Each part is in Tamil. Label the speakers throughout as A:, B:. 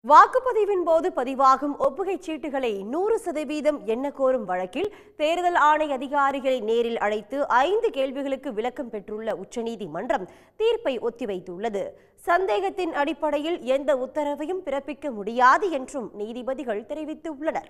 A: வாக்குப்பதிவின் போது பதிவாகும் ஒப்புகைச் சீட்டுகளை 100% எண்ணக் கோரும் வழக்கில் தேர்தல் ஆணைய அதிகாரிகளை நேரில் அழைத்து 5 கேள்விகளுக்கு விளக்கம் பெற்றுள்ள உச்சநீதிமன்றம் தீர்ப்பை ஒத்திவைத்துள்ளது. சந்தேகத்தின் அடிப்படையில் எந்த உத்தரவையும் பிறப்பிக்க முடியாது என்றும் நீதிபதிகள் தெரிவித்துள்ளனர்.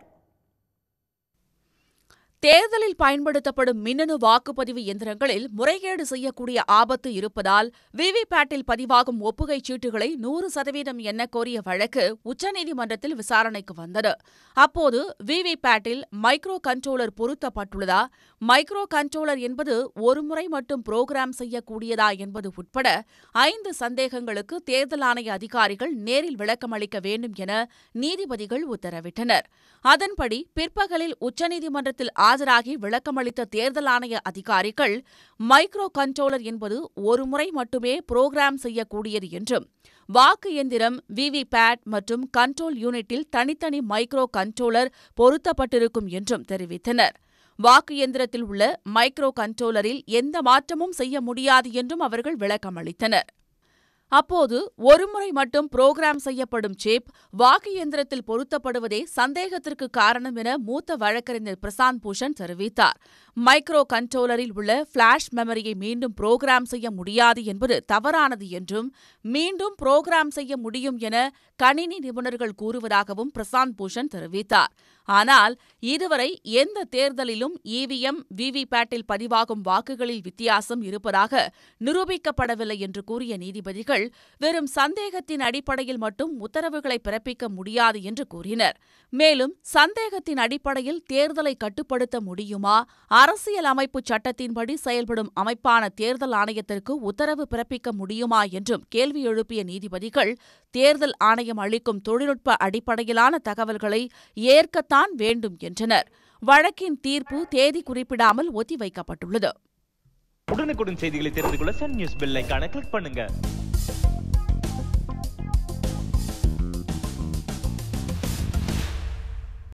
B: தேர்தலில் பயன்படுத்தப்படும் மின்னணு வாக்குப்பதிவு எந்திரங்களில் முறைகேடு செய்யக்கூடிய ஆபத்து இருப்பதால் விவிபேட்டில் பதிவாகும் ஒப்புகைச் சீட்டுகளை 100% எண்ணக் கோரிய வழக்கு உச்சநீதிமன்றத்தில் விசாரணைக்கு வந்தது. அப்போது விவிபேட்டில் மைக்ரோ கண்ட்ரோலர் பொருத்தப்பட்டுள்ளதா, மைக்ரோ கண்ட்ரோலர் என்பது ஒருமுறை மட்டும் புரோகிராம் செய்யக்கூடியதா என்பது உட்பட 5 சந்தேகங்களுக்கு தேர்தல் ஆணைய அதிகாரிகள் நேரில் விளக்கமளிக்க வேண்டும் என நீதிபதிகள் உத்தரவிட்டனர். அதன்படி பிற்பகலில் உச்சநீதிமன்றத்தில் ஆஜராகி விளக்கமளித்த தேர்தல் ஆணைய அதிகாரிகள் மைக்ரோ கண்ட்ரோலர் என்பது ஒருமுறை மட்டுமே புரோகிராம் செய்யக்கூடியது என்றும், வாக்கு எந்திரம், விவிபேட் மற்றும் கண்ட்ரோல் யூனிட்டில் தனித்தனி மைக்ரோ கண்ட்ரோலர் பொருத்தப்பட்டிருக்கும் என்றும் தெரிவித்தனர். வாக்கு எந்திரத்தில் உள்ள மைக்ரோ கண்ட்ரோலரில் எந்த மாற்றமும் செய்ய முடியாது என்றும் அவர்கள் விளக்கமளித்தனர். அப்போது ஒருமுறை மட்டும் புரோகிராம் செய்யப்படும் சிப் வாக்கு இயந்திரத்தில் பொருத்தப்படுவதே சந்தேகத்திற்கு காரணம் என மூத்த வழக்கறிஞர் பிரசாந்த் பூஷன் தெரிவித்தார். மைக்ரோ கண்ட்ரோலரில் உள்ள பிளாஷ் மெமரியை மீண்டும் புரோகிராம் செய்ய முடியாது என்பது தவறானது என்றும், மீண்டும் புரோகிராம் செய்ய முடியும் என கணினி நிபுணர்கள் கூறுவதாகவும் பிரசாந்த் பூஷன் தெரிவித்தார். ஆனால் இதுவரை எந்த தேர்தலிலும் இவிஎம், விவிபேட்டில் பதிவாகும் வாக்குகளில் வித்தியாசம் இருப்பதாக நிரூபிக்கப்படவில்லை என்று கூறிய நீதிபதிகள் வெறும் சந்தேகத்தின் அடிப்படையில் மட்டும் உத்தரவுகளை பிறப்பிக்க முடியாது என்று கூறினர். மேலும் சந்தேகத்தின் அடிப்படையில் தேர்தலை கட்டுப்படுத்த முடியுமா, அரசியல் அமைப்பு சட்டத்தின்படி செயல்படும் அமைப்பான தேர்தல் ஆணையத்திற்கு உத்தரவு பிறப்பிக்க முடியுமா என்றும் கேள்வி எழுப்பிய நீதிபதிகள் தேர்தல் ஆணையம் அளிக்கும் தொழில்நுட்ப அடிப்படையிலான தகவல்களை ஏற்கத்தான் வேண்டும் என்றனர். வழக்கின் தீர்ப்பு தேதி குறிப்பிடாமல் ஒத்திவைக்கப்பட்டுள்ளது.
C: உடனுக்குடன் செய்திகளை தெரிந்து கொள்ள சன் நியூஸ் பெல் ஐகானை கிளிக் பண்ணுங்க.